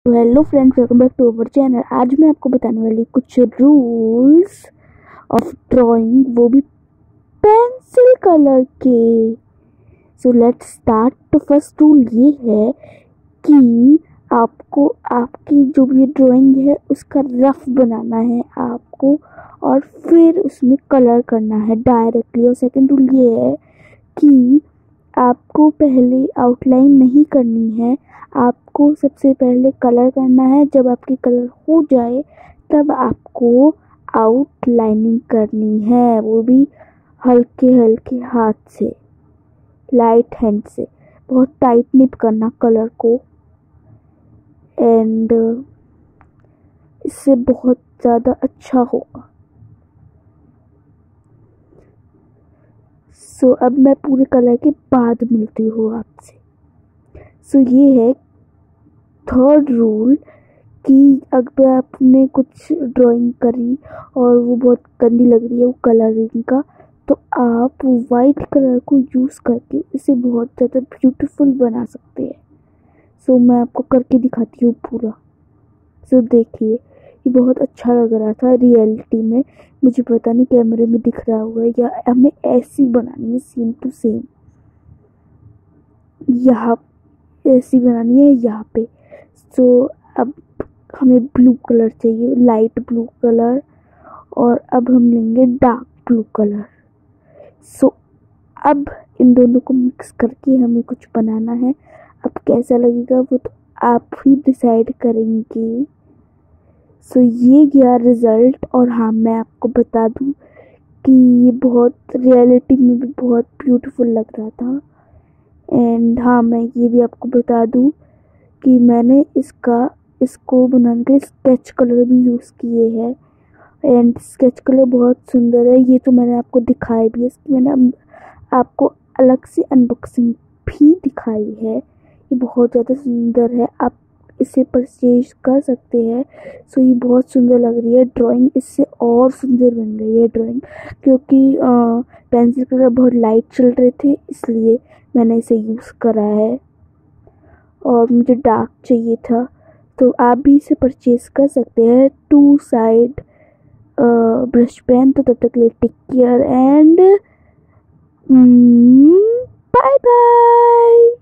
तो hello friends, welcome back to our channel. आज मैं आपको बताने वाली कुछ रूल्स ऑफ ड्राइंग, वो भी पेंसिल कलर के। So let's start. तो फर्स्ट रूल ये है कि आपको आपकी जो भी ड्राइंग है उसका रफ बनाना है आपको, और फिर उसमें कलर करना है डायरेक्टली। और सेकंड रूल ये है कि आपको पहले आउटलाइन नहीं करनी है, आपको सबसे पहले कलर करना है। जब आपकी कलर हो जाए तब आपको आउटलाइनिंग करनी है, वो भी हल्के हल्के हाथ से, लाइट हैंड से। बहुत टाइट नहीं करना कलर को, एंड इससे बहुत ज़्यादा अच्छा होगा। सो अब मैं पूरे कलर के बाद मिलती हूँ आपसे। सो ये है थर्ड रूल कि अगर आपने कुछ ड्राइंग करी और वो बहुत गंदी लग रही है वो कलरिंग का, तो आप वाइट कलर को यूज़ करके इसे बहुत ज़्यादा ब्यूटीफुल बना सकते हैं। सो मैं आपको करके दिखाती हूँ पूरा। सो देखिए, ये बहुत अच्छा लग रहा था रियलिटी में। मुझे पता नहीं कैमरे में दिख रहा हुआ है, या हमें ऐसी बनानी है सेम टू सेम। यहाँ ऐसी बनानी है यहाँ पे। सो अब हमें ब्लू कलर चाहिए, लाइट ब्लू कलर, और अब हम लेंगे डार्क ब्लू कलर। सो अब इन दोनों को मिक्स करके हमें कुछ बनाना है। अब कैसा लगेगा वो तो आप ही डिसाइड करेंगे। सो ये गया रिजल्ट। और हाँ, मैं आपको बता दूँ कि ये बहुत रियलिटी में भी बहुत ब्यूटीफुल लग रहा था। एंड हाँ, मैं ये भी आपको बता दूँ कि मैंने इसको बनाने के लिए स्केच कलर भी यूज़ किए हैं, एंड स्केच कलर बहुत सुंदर है। ये तो मैंने आपको दिखाया भी है, इसकी मैंने आपको अलग से अनबॉक्सिंग भी दिखाई है। ये बहुत ज़्यादा सुंदर है, आप इसे परचेज कर सकते हैं। सो ये बहुत सुंदर लग रही है ड्राइंग, इससे और सुंदर बन रही है ड्राइंग, क्योंकि पेंसिल कलर बहुत लाइट चल रहे थे, इसलिए मैंने इसे यूज़ करा है। और मुझे डार्क चाहिए था, तो आप भी इसे परचेज कर सकते हैं। Two side brush pen. तो तब तक के लिए take care and bye bye.